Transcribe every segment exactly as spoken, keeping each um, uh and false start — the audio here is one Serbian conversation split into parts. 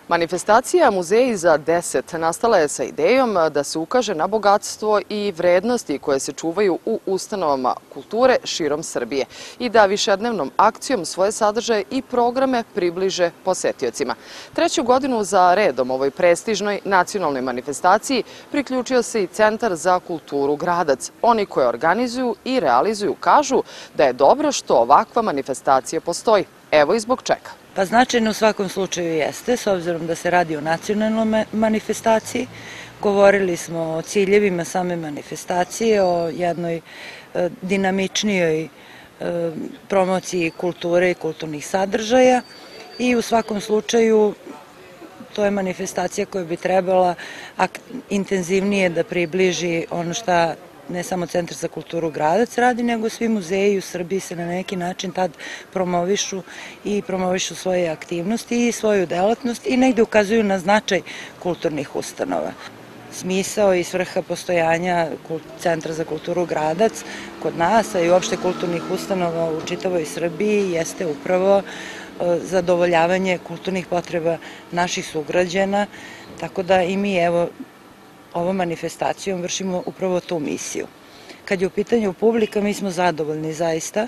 Manifestacija Muzeji za deset nastala je sa idejom da se ukaže na bogatstvo i vrednosti koje se čuvaju u ustanovama kulture širom Srbije i da višednevnom akcijom svoje sadržaje i programe približe posetiocima. Treću godinu za redom ovoj prestižnoj nacionalnoj manifestaciji priključio se i Centar za kulturu Gradac. Oni koje organizuju i realizuju kažu da je dobro što ovakva manifestacija postoji. Evo i zbog čega. Pa značajno u svakom slučaju jeste, s obzirom da se radi o nacionalnoj manifestaciji. Govorili smo o ciljevima same manifestacije, o jednoj dinamičnijoj promociji kulture i kulturnih sadržaja i u svakom slučaju to je manifestacija koja bi trebala intenzivnije da približi ono šta ne samo Centar za kulturu Gradac radi, nego svi muzeji u Srbiji se na neki način tad promovišu i promovišu svoje aktivnosti i svoju delatnost i negde ukazuju na značaj kulturnih ustanova. Smisao i svrha postojanja Centra za kulturu Gradac kod nas, a i uopšte kulturnih ustanova u čitavoj Srbiji jeste upravo zadovoljavanje kulturnih potreba naših sugrađana, tako da i mi evo ovom manifestacijom vršimo upravo tu misiju. Kad je u pitanju publika, mi smo zadovoljni zaista.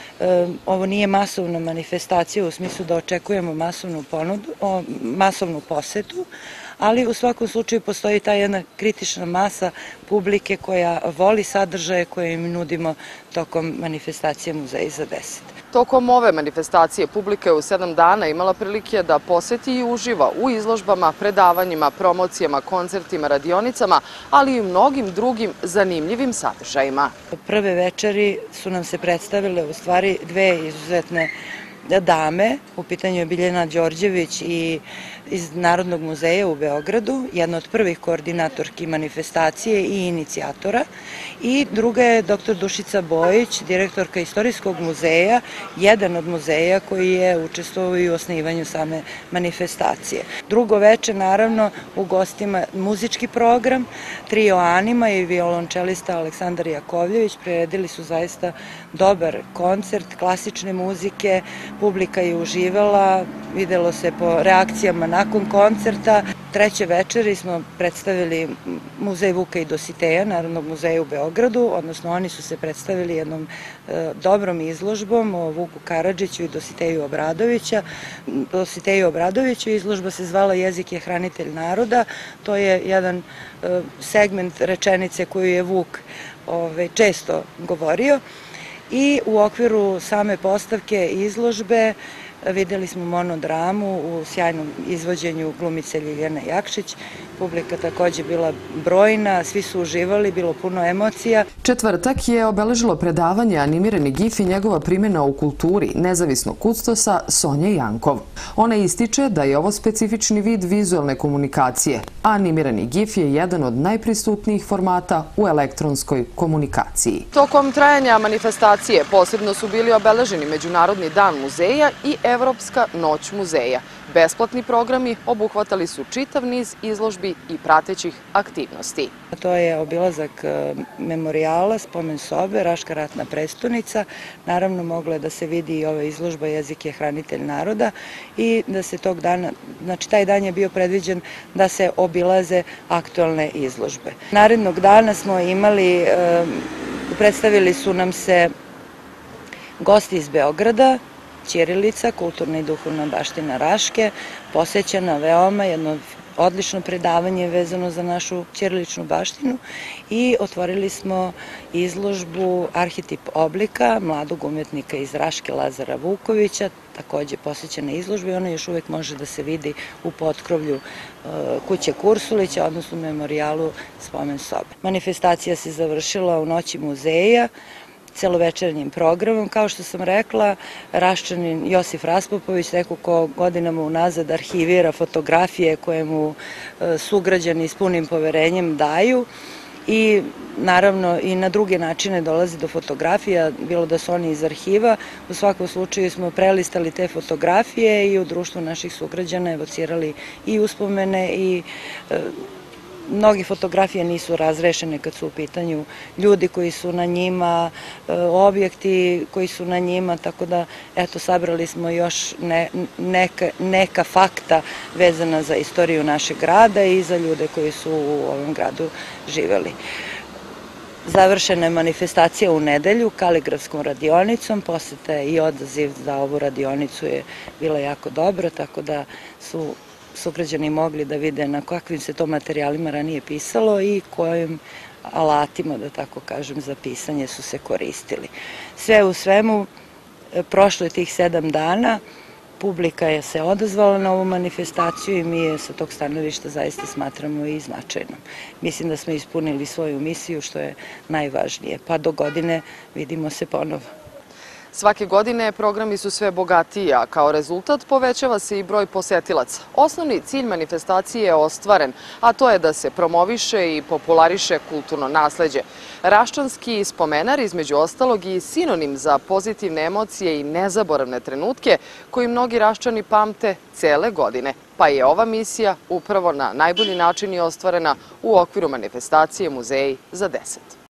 Ovo nije masovna manifestacija u smislu da očekujemo masovnu ponudu, masovnu posetu, ali u svakom slučaju postoji ta jedna kritična masa publike koja voli sadržaje koje im nudimo tokom manifestacije Muzeji za deset. Tokom ove manifestacije publika je u sedam dana imala prilike da poseti i uživa u izložbama, predavanjima, promocijama, koncertima, radionicama, ali i mnogim drugim zanimljivim sadržajima. Prve večeri su nam se predstavile u stvari dve izuzetne dame, u pitanju je Biljana Đorđević i iz Narodnog muzeja u Beogradu, jedna od prvih koordinatorki manifestacije i inicijatora, i druga je doktor Dušica Bojić, direktorka Istorijskog muzeja, jedan od muzeja koji je učestvovao i u osnivanju same manifestacije. Drugo veče, naravno, u gostima muzički program, trio Anima i violončelista Aleksandar Jakovljević priredili su zaista dobar koncert klasične muzike, publika je uživala, videlo se po reakcijama nakon koncerta. Treće večeri smo predstavili Muzej Vuka i Dositeja, Narodnog muzeja u Beogradu, odnosno oni su se predstavili jednom dobrom izložbom o Vuku Karadžiću i Dositeju Obradovića. Dositeju Obradoviću izložba se zvala Jezik je hranitelj naroda. To je jedan segment rečenice koju je Vuk često govorio. I u okviru same postavke izložbe videli smo monodramu u sjajnom izvođenju glumice Ljiljane Jakšić. Publika takođe bila brojna, svi su uživali, bilo puno emocija. Četvrtak je obeležilo predavanje Animirani gif i njegova primjena u kulturi nezavisnog kustosa Sonja Jankov. Ona ističe da je ovo specifični vid vizualne komunikacije, a animirani gif je jedan od najprisutnijih formata u elektronskoj komunikaciji. Tokom trajanja manifestacije posebno su bili obeleženi Međunarodni dan muzeja i Evropska noć muzeja. Besplatni programi obuhvatali su čitav niz izložbi i pratećih aktivnosti. To je obilazak memorijala, spomen sobe, Raška ratna prestonica. Naravno, mogla je da se vidi i ova izložba Jezik je hranitelj naroda i da se tog dana, znači taj dan je bio predviđen da se obilaze aktualne izložbe. Narednog dana smo imali, predstavili su nam se gosti iz Beograda, Ćirilica, kulturna i duhovna baština Raške, posećena veoma jedno odlično predavanje vezano za našu ćiriličnu baštinu i otvorili smo izložbu Arhetip oblika mladog umetnika iz Raške Lazara Vukovića, takođe posećena izložba i ona još uvek može da se vidi u potkrovlju kuće Kursulića, odnosno memorijalu spomen sobe. Manifestacija se završila u noći muzeja, celovečernjim programom. Kao što sam rekla, Raščanin Josif Raspopović, neko ko godinama unazad arhivira fotografije koje mu sugrađani s punim poverenjem daju i naravno i na druge načine dolazi do fotografija, bilo da su oni iz arhiva. U svakom slučaju smo prelistali te fotografije i u društvu naših sugrađana evocirali i uspomene i mnogi fotografije nisu razrešene kad su u pitanju ljudi koji su na njima, objekti koji su na njima, tako da eto sabrali smo još neka, neka fakta vezana za istoriju našeg grada i za ljude koji su u ovom gradu živeli. Završena je manifestacija u nedelju kaligrafskom radionicom, posete i odaziv za ovu radionicu je bila jako dobra, tako da su sugrađani mogli da vide na kakvim se to materijalima ranije pisalo i kojim alatima, da tako kažem, za pisanje su se koristili. Sve u svemu, prošlo je tih sedam dana, publika je se odazvala na ovu manifestaciju i mi je sa tog stanovišta zaista smatramo i značajnom. Mislim da smo ispunili svoju misiju, što je najvažnije, pa do godine vidimo se ponovo. Svake godine programi su sve bogatiji, a kao rezultat povećava se i broj posetilaca. Osnovni cilj manifestacije je ostvaren, a to je da se promoviše i populariše kulturno nasleđe. Raščanski spomenar, između ostalog, i sinonim za pozitivne emocije i nezaboravne trenutke koji mnogi Raščani pamte cele godine. Pa je ova misija upravo na najbolji način i ostvarena u okviru manifestacije Muzeji za deset.